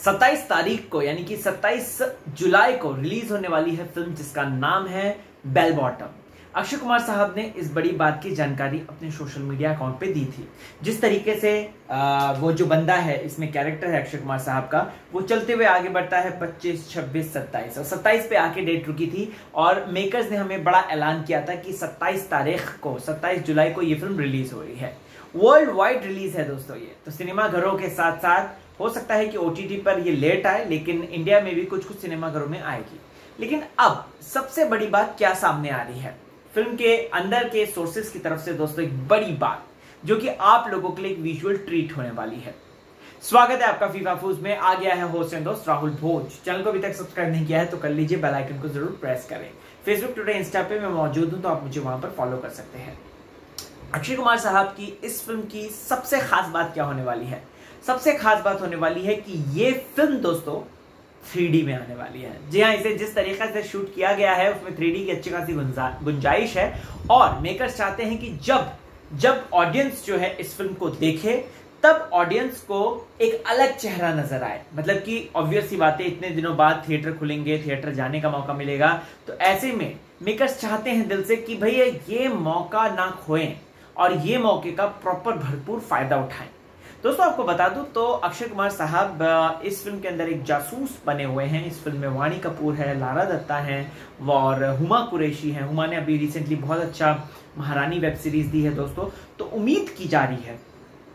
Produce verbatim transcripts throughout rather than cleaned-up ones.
सत्ताईस तारीख को यानी कि सत्ताईस जुलाई को रिलीज होने वाली है फिल्म जिसका नाम है बेल बॉटम। अक्षय कुमार साहब ने इस बड़ी बात की जानकारी अपने सोशल मीडिया अकाउंट पे दी थी। जिस तरीके से आ, वो जो बंदा है इसमें कैरेक्टर है अक्षय कुमार साहब का, वो चलते हुए आगे बढ़ता है पच्चीस, छब्बीस, सत्ताईस और सत्ताईस पे आके डेट रुकी थी और मेकर्स ने हमें बड़ा ऐलान किया था कि सत्ताईस तारीख को सत्ताईस जुलाई को ये फिल्म रिलीज हो रही है। वर्ल्ड वाइड रिलीज है दोस्तों ये, तो सिनेमा घरों के साथ साथ हो सकता है कि ओटीटी पर ये लेट आए, लेकिन इंडिया में भी कुछ कुछ सिनेमा घरों में आएगी। लेकिन अब सबसे बड़ी बात क्या सामने आ रही है, फिल्म के अंदर के सोर्सेस की तरफ से दोस्तों एक बड़ी बात जो कि आप लोगों के लिए एक विजुअल ट्रीट होने वाली है। स्वागत है आपका फीफा फूज में। आ गया है होस्ट एंड दोस्त राहुल भोज। चैनल को अभी तक सब्सक्राइब नहीं किया है तो कर लीजिए, बेल आइकन को जरूर प्रेस करें। फेसबुक, ट्विटर, इंस्टा पे मैं मौजूद हूं तो आप मुझे वहां पर फॉलो कर सकते हैं। अक्षय कुमार साहब की इस फिल्म की सबसे खास बात क्या होने वाली है? सबसे खास बात होने वाली है कि ये फिल्म दोस्तों थ्री डी में आने वाली है। जी हाँ, इसे जिस तरीके से शूट किया गया है उसमें थ्री डी की अच्छी खासी गुंजाइश है और मेकर्स चाहते हैं कि जब जब ऑडियंस जो है इस फिल्म को देखे तब ऑडियंस को एक अलग चेहरा नजर आए। मतलब कि ऑब्वियस सी बात है, इतने दिनों बाद थिएटर खुलेंगे, थिएटर जाने का मौका मिलेगा, तो ऐसे में मेकर्स चाहते हैं दिल से कि भैया ये मौका ना खोएं और ये मौके का प्रॉपर भरपूर फायदा उठाएं। दोस्तों आपको बता दूं तो अक्षय कुमार साहब इस फिल्म के अंदर एक जासूस बने हुए हैं। इस फिल्म में वाणी कपूर है, लारा दत्ता है और हुमा कुरैशी है। हुमा ने अभी रिसेंटली बहुत अच्छा महारानी वेब सीरीज दी है दोस्तों, तो उम्मीद की जा रही है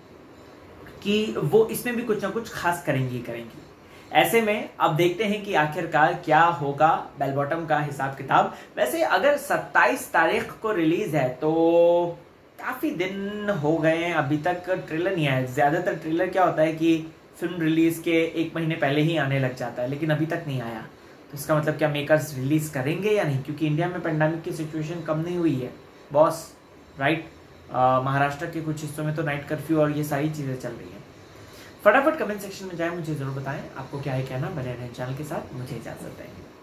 कि वो इसमें भी कुछ ना कुछ खास करेंगी करेंगी ऐसे में अब देखते हैं कि आखिरकार क्या होगा बेल बॉटम का हिसाब किताब। वैसे अगर सत्ताईस तारीख को रिलीज है तो काफी दिन हो गए हैं, अभी तक ट्रेलर नहीं आया। ज्यादातर ट्रेलर क्या होता है कि फिल्म रिलीज के एक महीने पहले ही आने लग जाता है, लेकिन अभी तक नहीं आया। तो इसका मतलब क्या मेकर्स रिलीज करेंगे या नहीं? क्योंकि इंडिया में पेंडेमिक की सिचुएशन कम नहीं हुई है बॉस, राइट। महाराष्ट्र के कुछ हिस्सों में तो नाइट कर्फ्यू और ये सारी चीजें चल रही है। फटाफट कमेंट सेक्शन में जाए, मुझे जरूर बताएं आपको क्या है कहना। बने रहें चैनल के साथ, मुझे इजाजत दें।